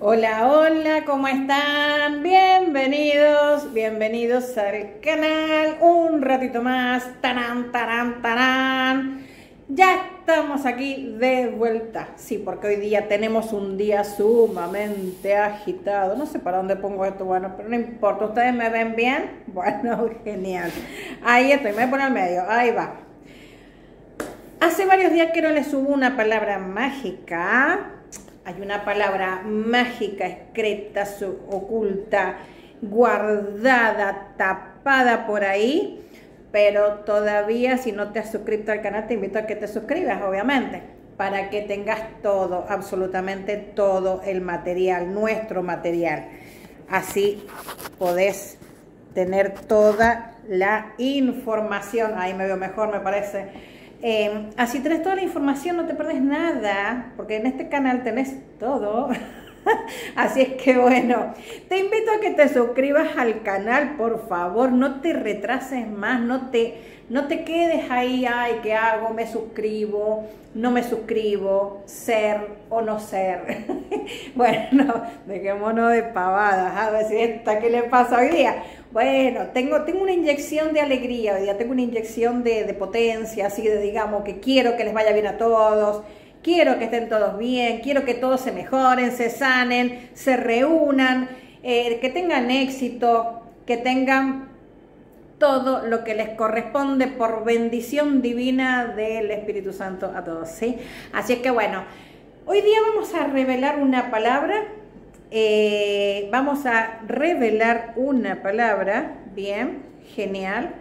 Hola, hola, ¿cómo están? Bienvenidos, bienvenidos al canal. Un ratito más. Tarán, tarán, tarán. Ya estamos aquí de vuelta. Sí, porque hoy día tenemos un día sumamente agitado. No sé para dónde pongo esto, bueno, pero no importa. ¿Ustedes me ven bien? Bueno, genial. Ahí estoy, me voy a poner al medio. Ahí va. Hace varios días que no les subo una palabra mágica. Hay una palabra mágica, escrita, oculta, guardada, tapada por ahí, pero todavía si no te has suscrito al canal te invito a que te suscribas, obviamente, para que tengas todo, absolutamente todo el material, nuestro material. Así podés tener toda la información. Ahí me veo mejor, me parece. Así tenés toda la información, no te perdés nada, porque en este canal tenés todo. Así es que bueno, te invito a que te suscribas al canal, por favor, no te retrases más, no te quedes ahí, ay, ¿qué hago? ¿Me suscribo? ¿No me suscribo? ¿Ser o no ser? Bueno, dejémonos de pavadas, a ver si esta, ¿qué le pasa hoy día? Bueno, tengo una inyección de alegría hoy día, tengo una inyección de potencia, así de, digamos, que quiero que les vaya bien a todos, quiero que estén todos bien, quiero que todos se mejoren, se sanen, se reúnan, que tengan éxito, que tengan todo lo que les corresponde por bendición divina del Espíritu Santo a todos, ¿sí? Así es que bueno, hoy día vamos a revelar una palabra. Vamos a revelar una palabra, bien, genial.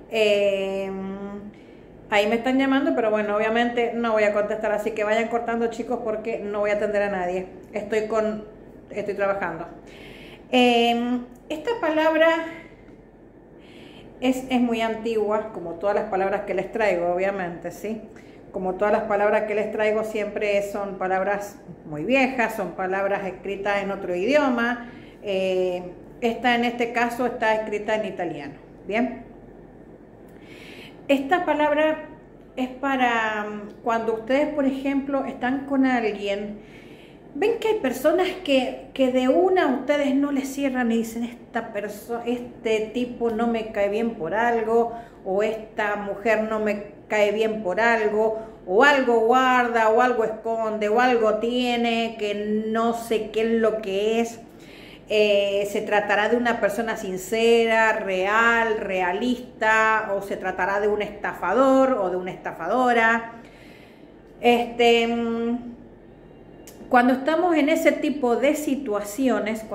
Ahí me están llamando, pero bueno, obviamente no voy a contestar, así que vayan cortando, chicos, porque no voy a atender a nadie. Estoy trabajando. Esta palabra es muy antigua, como todas las palabras que les traigo, obviamente, ¿sí? Como todas las palabras que les traigo siempre son palabras muy viejas, son palabras escritas en otro idioma. Esta en este caso está escrita en italiano. Bien. Esta palabra es para cuando ustedes, por ejemplo, están con alguien. Ven que hay personas que de una a ustedes no les cierran y dicen, este tipo no me cae bien por algo, o esta mujer no me cae bien por algo, o algo guarda, o algo esconde, o algo tiene que no sé qué es lo que es. Se tratará de una persona sincera, real, realista, o se tratará de un estafador o de una estafadora. Cuando estamos en ese tipo de situaciones,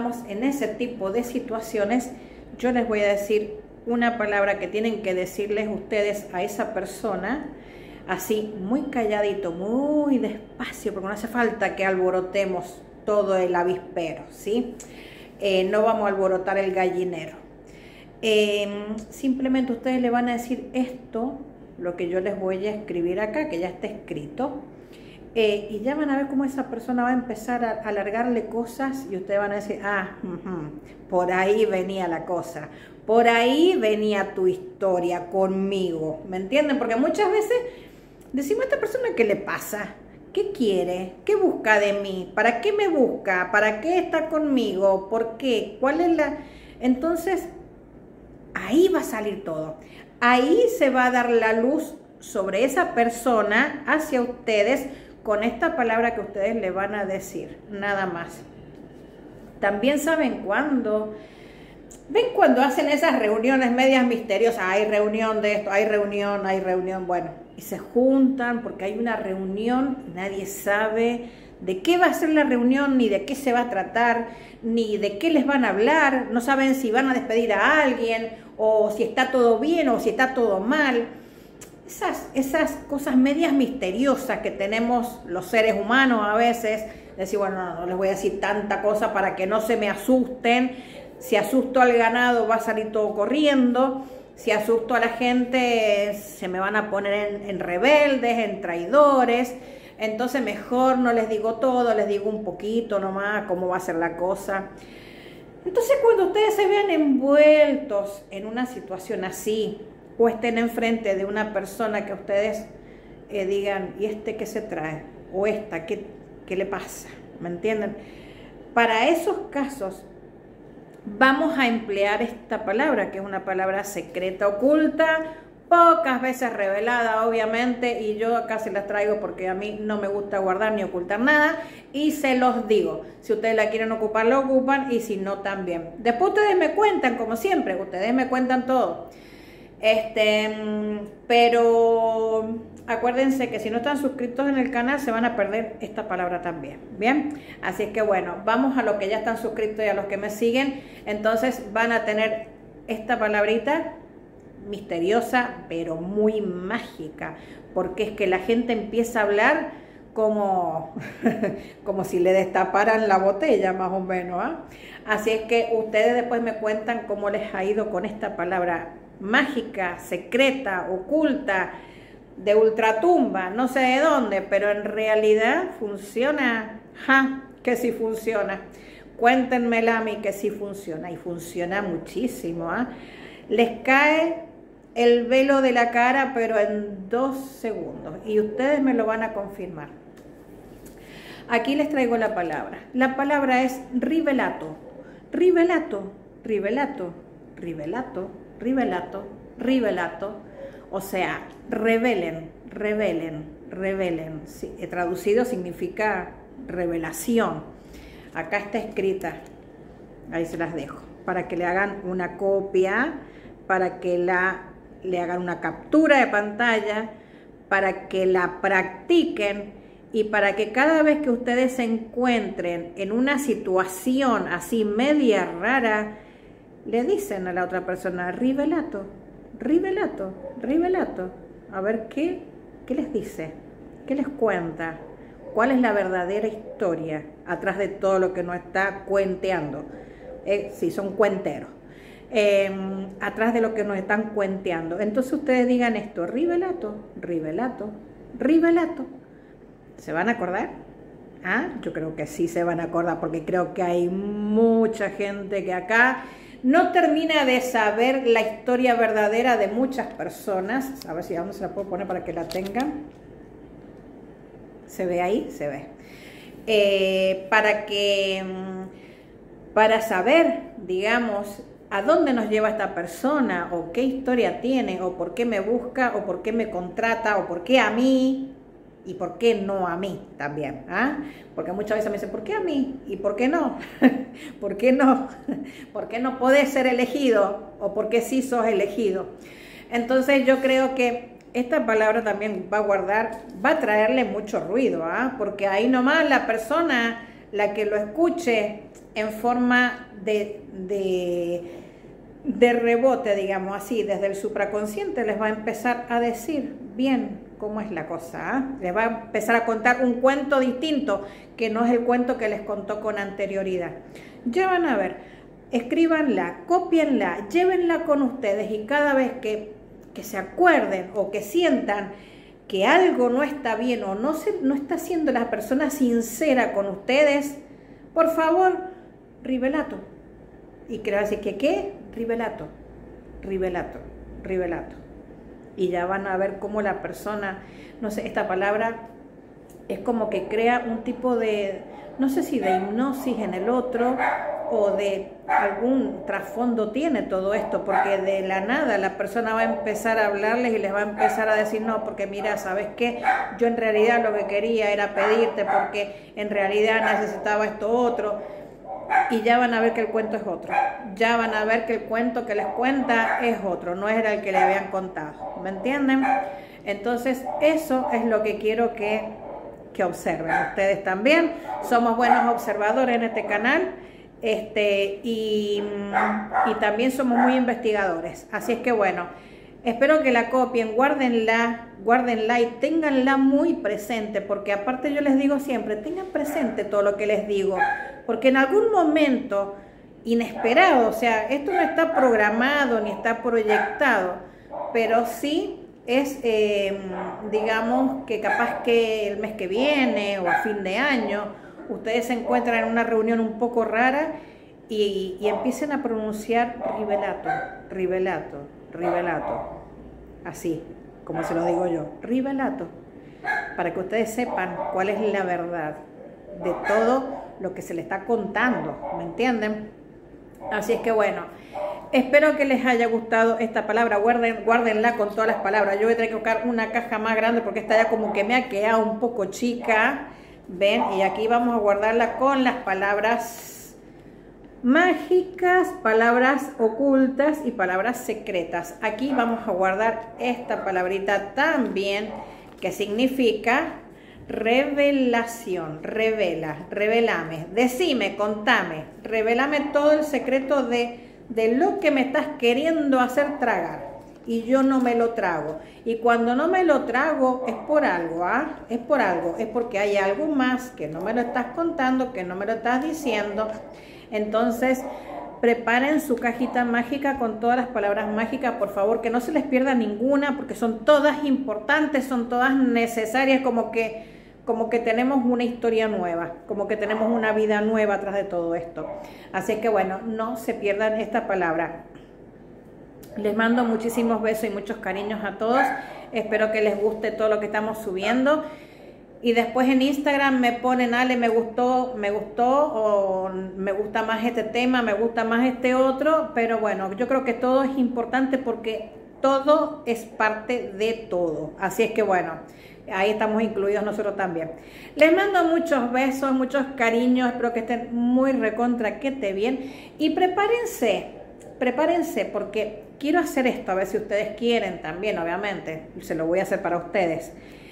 yo les voy a decir una palabra que tienen que decirles ustedes a esa persona, así muy calladito, muy despacio, porque no hace falta que alborotemos todo el avispero, ¿sí? No vamos a alborotar el gallinero. Simplemente ustedes le van a decir esto, lo que yo les voy a escribir acá, que ya está escrito, y ya van a ver cómo esa persona va a empezar a alargarle cosas y ustedes van a decir, por ahí venía la cosa, por ahí venía tu historia conmigo, ¿me entienden? Porque muchas veces decimos a esta persona, ¿qué le pasa? ¿Qué quiere? ¿Qué busca de mí? ¿Para qué me busca? ¿Para qué está conmigo? ¿Por qué? ¿Cuál es la...? Entonces, ahí va a salir todo. Ahí se va a dar la luz sobre esa persona hacia ustedes con esta palabra que ustedes le van a decir, nada más. También saben cuándo... ¿Ven cuando hacen esas reuniones medias misteriosas? Hay reunión de esto, hay reunión, bueno, y se juntan porque hay una reunión, nadie sabe de qué va a ser la reunión, ni de qué se va a tratar, ni de qué les van a hablar, no saben si van a despedir a alguien, o si está todo bien, o si está todo mal. Esas cosas medias misteriosas que tenemos los seres humanos a veces, decir, bueno, no les voy a decir tanta cosa para que no se me asusten. Si asusto al ganado va a salir todo corriendo, si asusto a la gente se me van a poner en rebeldes, en traidores, entonces mejor no les digo todo, les digo un poquito nomás cómo va a ser la cosa. Entonces cuando ustedes se vean envueltos en una situación así, o estén enfrente de una persona que ustedes digan, ¿y este qué se trae? O esta, ¿qué le pasa? ¿Me entienden? Para esos casos vamos a emplear esta palabra, que es una palabra secreta, oculta, pocas veces revelada, obviamente, y yo acá se las traigo porque a mí no me gusta guardar ni ocultar nada, y se los digo. Si ustedes la quieren ocupar, la ocupan, y si no, también. Después ustedes me cuentan, como siempre, ustedes me cuentan todo. Pero acuérdense que si no están suscritos en el canal se van a perder esta palabra también, ¿bien? Así es que bueno, vamos a los que ya están suscritos y a los que me siguen. Entonces van a tener esta palabrita misteriosa, pero muy mágica, porque es que la gente empieza a hablar como, como si le destaparan la botella, más o menos, ¿eh? Así es que ustedes después me cuentan cómo les ha ido con esta palabra mágica, secreta, oculta, de ultratumba, no sé de dónde, pero en realidad funciona. Que sí funciona. Cuéntenmela a mí que sí funciona, y funciona muchísimo, ¿eh? Les cae el velo de la cara, pero en 2 segundos, y ustedes me lo van a confirmar. Aquí les traigo la palabra. La palabra es rivelato. Rivelato, rivelato, rivelato, rivelato, rivelato. O sea, revelen, revelen, revelen. Sí, traducido significa revelación. Acá está escrita. Ahí se las dejo. Para que le hagan una copia, para que le hagan una captura de pantalla, para que la practiquen y para que cada vez que ustedes se encuentren en una situación así media rara, le dicen a la otra persona, rivelato, rivelato, rivelato. A ver qué les dice, qué les cuenta, cuál es la verdadera historia atrás de todo lo que nos está cuenteando. Sí, son cuenteros. Atrás de lo que nos están cuenteando. Entonces ustedes digan esto, rivelato, rivelato, rivelato. ¿Se van a acordar? Yo creo que sí se van a acordar, porque creo que hay mucha gente que acá no termina de saber la historia verdadera de muchas personas. A ver si vamos, se la puedo poner para que la tengan. ¿Se ve ahí? Se ve. Para saber, digamos, a dónde nos lleva esta persona, o qué historia tiene, o por qué me busca, o por qué me contrata, o por qué a mí, y por qué no a mí también. Porque muchas veces me dicen, ¿por qué a mí? ¿Y por qué no? ¿Por qué no? ¿Por qué no podés ser elegido? ¿O por qué sí sos elegido? Entonces yo creo que esta palabra también va a traerle mucho ruido, porque ahí nomás la persona, la que lo escuche en forma de rebote, digamos así, desde el supraconsciente, les va a empezar a decir bien cómo es la cosa, les va a empezar a contar un cuento distinto, que no es el cuento que les contó con anterioridad. Ya van a ver, escríbanla, cópienla, llévenla con ustedes, y cada vez que se acuerden o que sientan que algo no está bien o no está siendo la persona sincera con ustedes, por favor, rivelato. Y quiero decir que ¿qué? Rivelato, rivelato, rivelato. Y ya van a ver cómo la persona, no sé, esta palabra es como que crea un tipo de, no sé si de hipnosis en el otro, o de algún trasfondo tiene todo esto, porque de la nada la persona va a empezar a hablarles y les va a empezar a decir, no, porque mira, ¿sabes qué? Yo en realidad lo que quería era pedirte, porque en realidad necesitaba esto otro. Y ya van a ver que el cuento es otro. Ya van a ver que el cuento que les cuenta es otro, no era el que le habían contado. ¿Me entienden? Entonces, eso es lo que quiero que observen. Ustedes también somos buenos observadores en este canal. Y también somos muy investigadores. Así es que bueno, espero que la copien, guárdenla y ténganla muy presente, porque aparte yo les digo siempre, tengan presente todo lo que les digo, porque en algún momento inesperado, o sea, esto no está programado ni está proyectado, pero sí es, digamos, que capaz que el mes que viene o a fin de año, ustedes se encuentran en una reunión un poco rara y empiecen a pronunciar rivelato, rivelato, rivelato, así como se lo digo yo, rivelato, para que ustedes sepan cuál es la verdad de todo lo que se le está contando, ¿me entienden? Así es que bueno, espero que les haya gustado esta palabra, guárdenla con todas las palabras. Yo voy a tener que buscar una caja más grande porque esta ya como que me ha quedado un poco chica, ¿ven? Y aquí vamos a guardarla con las palabras mágicas, palabras ocultas y palabras secretas. Aquí vamos a guardar esta palabrita también, que significa revelación. Revelame, decime, contame, revelame todo el secreto de lo que me estás queriendo hacer tragar y yo no me lo trago. Y cuando no me lo trago es por algo, es por algo, es porque hay algo más que no me lo estás contando, que no me lo estás diciendo. Entonces preparen su cajita mágica con todas las palabras mágicas, por favor, que no se les pierda ninguna, porque son todas importantes, son todas necesarias, como que tenemos una historia nueva, como que tenemos una vida nueva atrás de todo esto. Así que bueno, no se pierdan esta palabra. Les mando muchísimos besos y muchos cariños a todos. Espero que les guste todo lo que estamos subiendo. Y después en Instagram me ponen, Ale, me gustó, o me gusta más este tema, me gusta más este otro. Pero bueno, yo creo que todo es importante porque todo es parte de todo. Así es que bueno, ahí estamos incluidos nosotros también. Les mando muchos besos, muchos cariños. Espero que estén muy recontra, que esté bien. Y prepárense porque quiero hacer esto, a ver si ustedes quieren también, obviamente. Se lo voy a hacer para ustedes.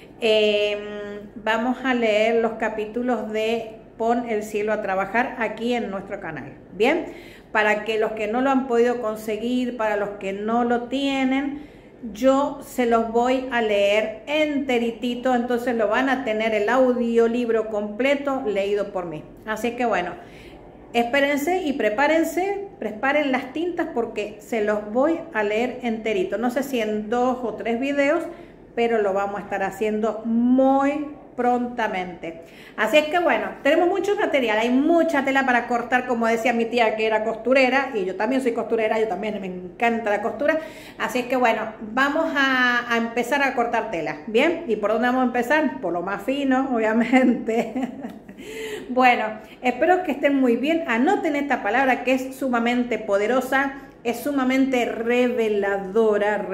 Vamos a leer los capítulos de Pon el cielo a trabajar aquí en nuestro canal, ¿bien? Para que los que no lo han podido conseguir, para los que no lo tienen, yo se los voy a leer enteritito, entonces lo van a tener el audiolibro completo leído por mí. Así que bueno, espérense y preparen las tintas porque se los voy a leer enterito. No sé si en 2 o 3 videos, pero lo vamos a estar haciendo muy prontamente. Así es que bueno, tenemos mucho material, hay mucha tela para cortar, como decía mi tía que era costurera, y yo también soy costurera, yo también me encanta la costura. Así es que bueno, vamos a empezar a cortar tela, ¿bien? ¿Y por dónde vamos a empezar? Por lo más fino, obviamente. Bueno, espero que estén muy bien. Anoten esta palabra que es sumamente poderosa, es sumamente reveladora.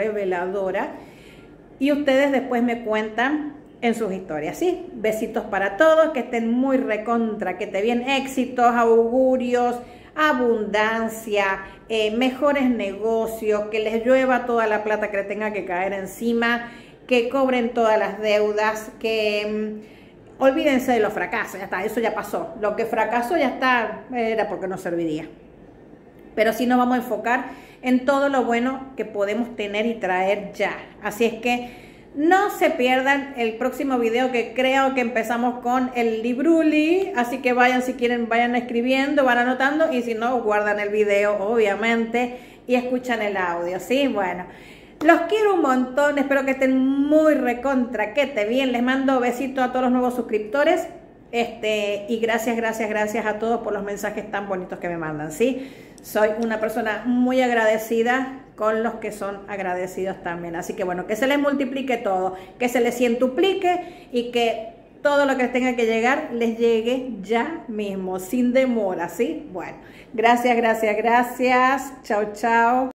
Y ustedes después me cuentan en sus historias, ¿sí? Besitos para todos, que estén muy recontra, que te bien, éxitos, augurios, abundancia, mejores negocios, que les llueva toda la plata que les tenga que caer encima, que cobren todas las deudas, que olvídense de los fracasos, ya está, eso ya pasó. Lo que fracasó ya está, era porque no serviría. Pero sí nos vamos a enfocar en todo lo bueno que podemos tener y traer ya. Así es que no se pierdan el próximo video, que creo que empezamos con el libruli. Así que vayan, si quieren, vayan escribiendo, van anotando, y si no, guardan el video, obviamente, y escuchan el audio, ¿sí? Bueno, los quiero un montón, espero que estén muy recontra, que esté bien. Les mando besitos a todos los nuevos suscriptores. Y gracias a todos por los mensajes tan bonitos que me mandan, ¿sí? Soy una persona muy agradecida con los que son agradecidos también. Así que bueno, que se les multiplique todo, que se les cientuplique y que todo lo que les tenga que llegar, les llegue ya mismo, sin demora, ¿sí? Bueno, gracias. Chao.